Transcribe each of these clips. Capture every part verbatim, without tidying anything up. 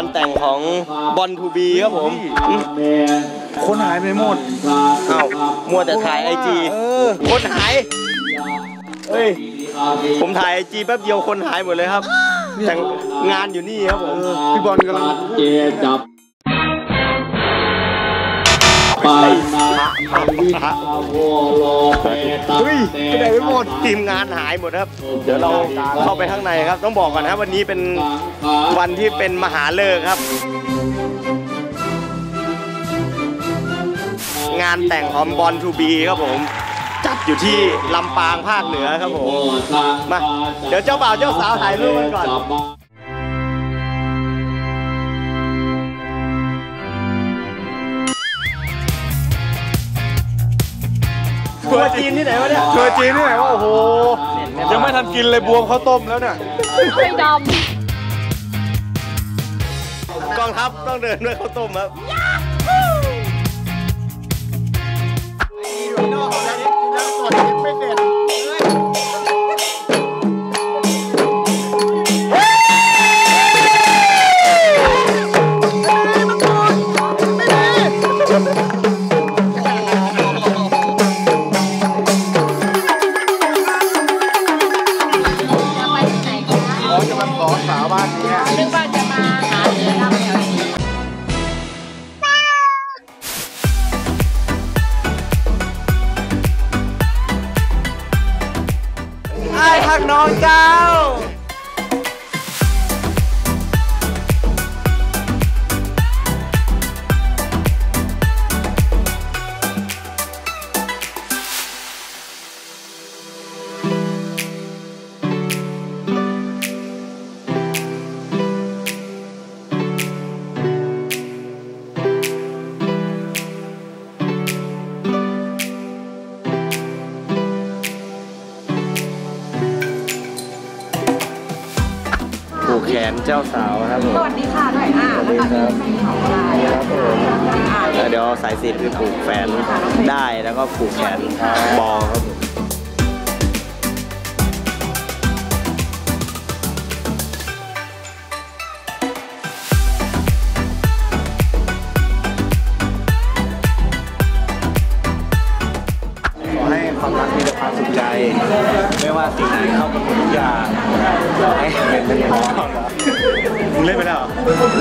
านแต่งของบอลทูบีครับผมคนหายไปหมดอ้าวมัวแต่ถ่ายไอจีคนหายเฮ้ยผมถ่ายไอจีแป๊บเดียวคนหายหมดเลยครับแต่งานอยู่นี่ครับผมพี่บอลกำลังจับไปเฮ้ยไปไหนไปหมดทีมงานหายหมดครับเดี๋ยวเราเข้าไปข้างในครับต้องบอกก่อนนะวันนี้เป็นวันที่เป็นมหาฤกษ์ครับงานแต่งของบอลทูบีครับผมจัดอยู่ที่ลำปางภาคเหนือครับผมมาเดี๋ยวเจ้าบ่าวเจ้าสาวถ่ายรูปกันก่อนทัวร์จีนที่ไหนวะเนี่ยทัวร์จีนที่ไหนวะโอ้โหยังไม่ทันกินเลยบวงข้าวต้มแล้วเนี่ยไม่ดำกองทัพต้องเดินด้วยข้าวต้มครับไม่เสร็จน้องเจ้าแขนเจ้าสาวครับผมสวัสดีค่ะด้วยอ่าแล้วก็ครับครับผมเดี๋ยวสายสีคือผูกแฟนได้แล้วก็ผูกแขนบอครับผมขอให้ความรักมีแต่ความสุขใจไม่ว่าสิ่งไหนเข้ากับทุกอย่างขอให้เป็นเป็นของมึงเล่นไปแล้วเหรอ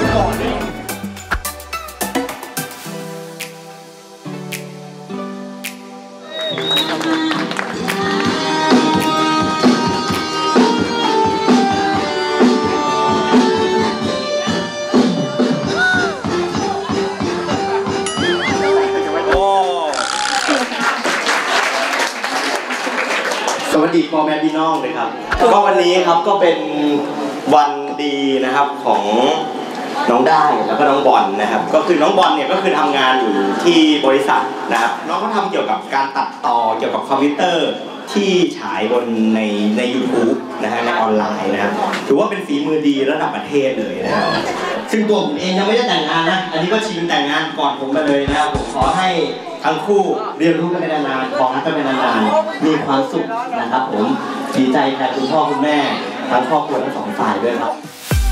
สวัสดีพ่อแม่พี่น้องเลยครับก็วันนี้ครับก็เป็นวันดีนะครับของน้องได้แล้วก็น้องบอลนะครับก็คือน้องบอลเนี่ยก็คือทำงานอยู่ที่บริษัทนะครับน้องเขาทำเกี่ยวกับการตัดต่อเกี่ยวกับคอมพิวเตอร์ที่ฉายบนในใน ยูทูบ นะฮะในออนไลน์นะครับถือว่าเป็นฝีมือดีระดับประเทศเลยนะครับซึ่งตัวผมเองยังไม่ได้แต่งงานนะอันนี้ก็ชิงแต่งงานก่อนผมมาเลยนะครับผมขอให้ทั้งคู่เรียนรู้กันไปนานๆคล้องกันไปนานๆมีความสุขนะครับผมดีใจแทนคุณพ่อคุณแม่ทั้งครอบครัวทั้งสองฝ่ายด้วยครับ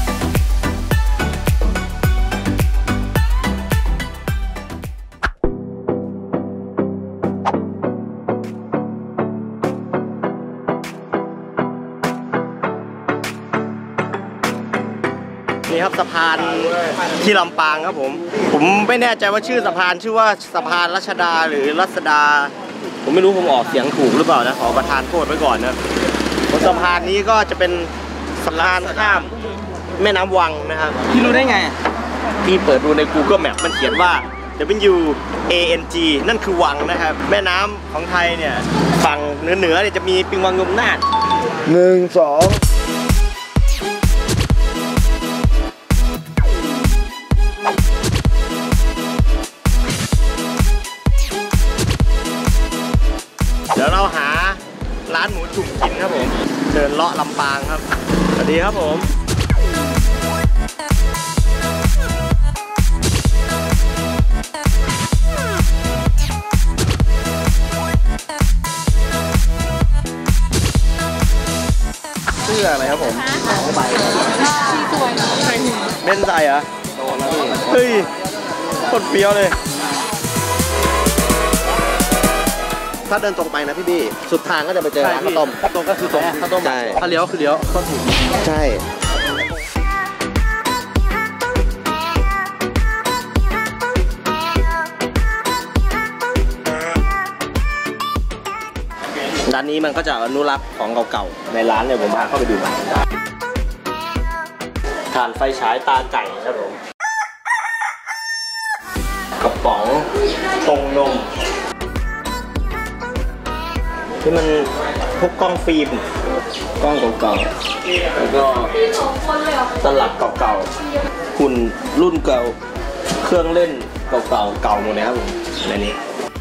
นี่ครับสะพานที่ลำปางครับผมผมไม่แน่ใจว่าชื่อสะพานชื่อว่าสะพานรัชดาหรือรัศดาผมไม่รู้ผมออกเสียงถูกหรือเปล่านะขอประทานโทษไว้ก่อนนะบนสะพานนี้ก็จะเป็นสะพานข้ามแม่น้ำวังนะครับพี่รู้ได้ไงพี่เปิดดูใน กูเกิล แมป มันเขียนว่า ดับเบิลยู เอ เอ็น จี นั่นคือวังนะครับแม่น้ำของไทยเนี่ยฝั่งเหนือเหนือเนี่ยจะมีปิงวังยมนาถหนึ่งสองเดี๋ยวเราหาร้านหมูจุ่มกินครับผมเดินเลาะลำปางครับสวัสดีครับผมชื่ออะไรครับผมใบเล่นใส่เหรอโดนแล้วพี่เฮ้ยโคตรเปรี้ยวเลยถ้าเดินตรงไปนะพี่บี้สุดทางก็จะไปเจอร้านข้าวต้มข้าวต้มก็คือตรงข้าวต้มใช่ถ้าเลี้ยวคือเลี้ยวก็ถูกใช่ร้านนี้มันก็จะอนุรักษ์ของเก่าๆในร้านเนี่ยผมพาเข้าไปดูมาถ่านไฟฉายตาไก่ครับผมกระป๋องตรงนมที่มันพวกกล้องฟิล์มกล้องเก่าๆแล้วก็ตลับเก่าๆหุ่นรุ่นเก่าเครื่องเล่นเก่าๆเก่าหมดเลยครับผมในนี้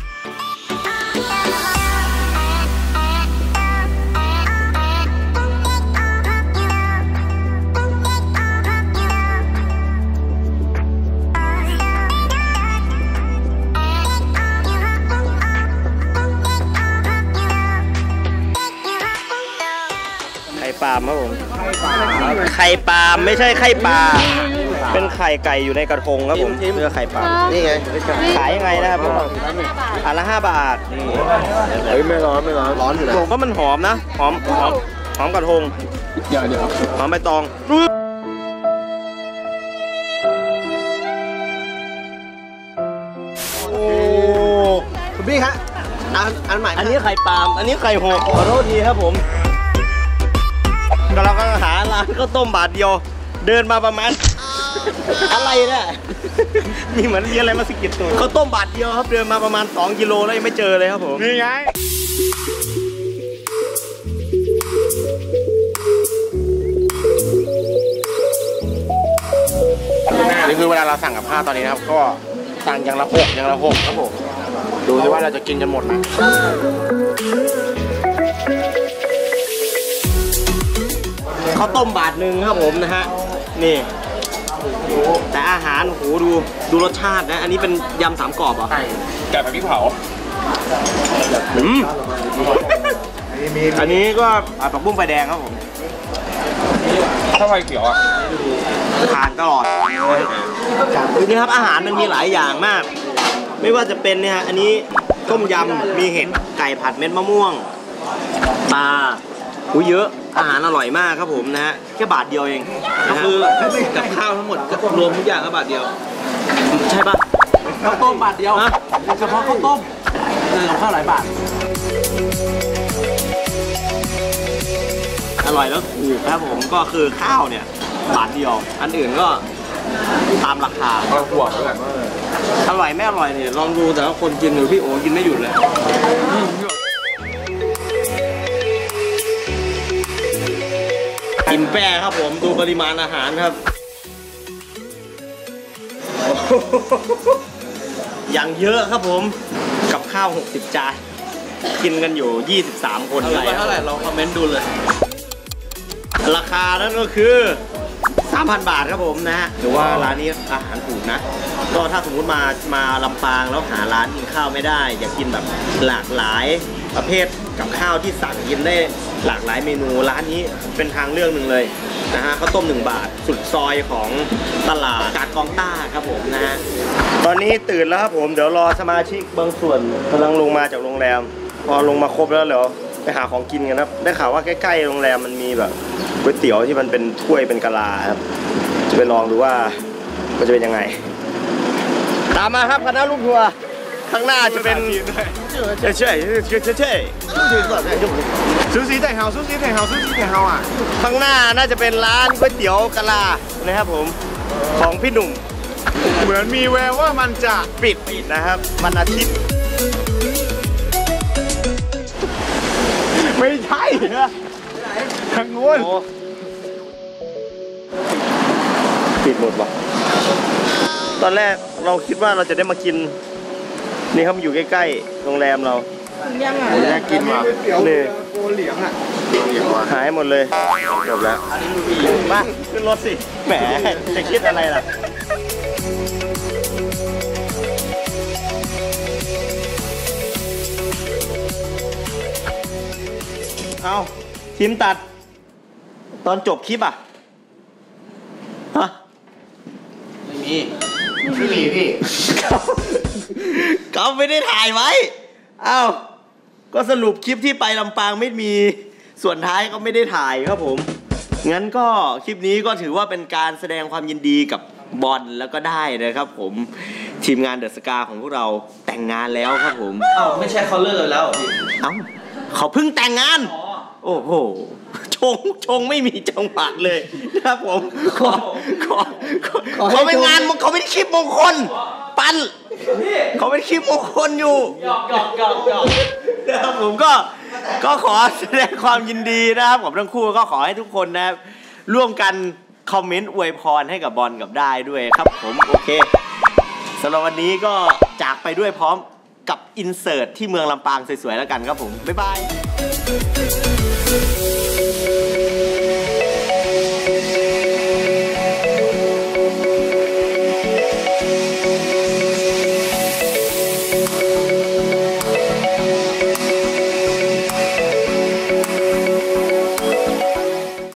ไข่ปลาครับผมไข่ปลาไม่ใช่ไข่ปลาเป็นไข่ไก่อยู่ในกระทงครับผมเนื้อไข่ปลานี่ไงขายยังไงนะครับผมอันละห้าบาทเฮ้ยไม่ร้อนไม่ร้อนร้อนอยู่นะผมก็มันหอมนะหอมหอมหอมกระทงเดี๋ยวเดี๋ยวหอมใบตองโอ้คุณพี่ฮะอันอันใหม่อันนี้ไข่ปลาอันนี้ไข่หกขอโทษทีครับผมกำลังหาร้านข้าวต้มบาทเดียวเดินมาประมาณอะไรเนี่ยมีเหมือนมีอะไรมาสะกิดตัวข้าวต้มบาทเดียวครับเดินมาประมาณสองกิโลแล้วยังไม่เจอเลยครับผมนี่ไงนี่คือเวลาเราสั่งกับข้าวตอนนี้นะครับก็สั่งอย่างละหกอย่างละหกครับผมดูสิว่าเราจะกินกันหมดไหมข้าวต้มบาทหนึ่งครับผมนะฮะนี่แต่อาหารโอ้โหดูดูรสชาตินะอันนี้เป็นยำสามกรอบเหรอไก่ผัดพริกเผาอืมอันนี้ก็ผักบุ้งไฟแดงครับผมข้าวไฟเขียวอ่ะทานตลอดนี่ครับอาหารมันมีหลายอย่างมากไม่ว่าจะเป็นเนี่ยอันนี้ต้มยำมีเห็ดไก่ผัดเม็ดมะม่วงปลาอุ้ยเยอะอาหารอร่อยมากครับผมนะฮะแค่บาทเดียวเองก็คือกับข้าวทั้งหมดรวมทุกอย่างก็บาทเดียวใช่ปะข้าวต้มบาทเดียวนะเฉพาะข้าวต้มเออข้าวหลายบาทอร่อยแล้วถูกครับผมก็คือข้าวเนี่ยบาทเดียวอันอื่นก็ตามราคาก็ห่วงด้วยอร่อยไม่อร่อยเนี่ยลองดูแต่ว่าคนกินหรือพี่โอกินไม่หยุดเลยกินแป้ครับผมดูปริมาณอาหารครับอย่างเยอะครับผมกับข้าวหกสิบจานกินกันอยู่ยี่สิบสามคนเท่าไหร่เท่าไหร่ลองคอมเมนต์ดูเลยราคานั้นก็คือ สามพัน บาทครับผมนะฮะหรือว่าร้านนี้อาหารถูกนะก็ถ้าสมมุติมามาลำปางแล้วหาร้านกินข้าวไม่ได้อยากกินแบบหลากหลายประเภทกับข้าวที่สั่งกินได้หลากหลายเมนูร้านนี้เป็นทางเลือกหนึ่งเลยนะฮะข้าวต้มหนึ่งบาทสุดซอยของตลาดกาดกองต้าครับผมนะฮะตอนนี้ตื่นแล้วครับผมเดี๋ยวรอสมาชิกบางส่วนกำลังลงมาจากโรงแรมพอลงมาครบแล้วเดี๋ยวไปหาของกินกันครับได้ข่าวว่าใกล้ๆโรงแรมมันมีแบบก๋วยเตี๋ยวที่มันเป็นถ้วยเป็นกะลาครับจะไปลองดูว่ามันจะเป็นยังไงตามมาครับคณะลูกทัวร์ข้างหน้าจะเป็นเช่ยเช่ยเช่ยเช่ยซูซีแต่เฮาซูซีแต่เฮาซูซีแต่เฮาอ่ะข้างหน้าน่าจะเป็นร้านก๋วยเตี๋ยวกะลานะครับผมของพี่หนุ่มเหมือนมีแววว่ามันจะปิดนะครับวันอาทิตย์ไม่ใช่นะทางโน้นปิดหมดวะตอนแรกเราคิดว่าเราจะได้มากินนี่เขาอยู่ใกล้ๆโรงแรมเรายังอ่ะอยากกินว่ะนี่โกเหลียงอ่ะหายหมดเลยจบแล้วมาขึ้นรถสิแหมจะคิดอะไรล่ะเอาทีมตัดตอนจบคลิปอ่ะฮะไม่มีพี่เขาไม่ได้ถ่ายไว้อ้าวก็สรุปคลิปที่ไปลำปางไม่มีส่วนท้ายก็ไม่ได้ถ่ายครับผมงั้นก็คลิปนี้ก็ถือว่าเป็นการแสดงความยินดีกับบอลแล้วก็ได้นะครับผมทีมงานเดอะสกาของพวกเราแต่งงานแล้วครับผมเอ้าไม่ใช่เขาเลิกแล้วพี่เอ้าเขาเพิ่งแต่งงานโอ้โหชงชงไม่มีจังหวะเลยนะครับผมขอขอเขาเป็นงานเขาเป็นคลิปมงคลปันเขาเป็นคลิปมงคลอยู่หยอกหยอกหยอกหยอกนะครับผมก็ก็ขอแสดงความยินดีนะครับผมทั้งคู่ก็ขอให้ทุกคนนะครับร่วมกันคอมเมนต์อวยพรให้กับบอลกับได้ด้วยครับผมโอเคสำหรับวันนี้ก็จากไปด้วยพร้อมกับอินเสิร์ตที่เมืองลำปางสวยๆแล้วกันครับผมบ๊ายบาย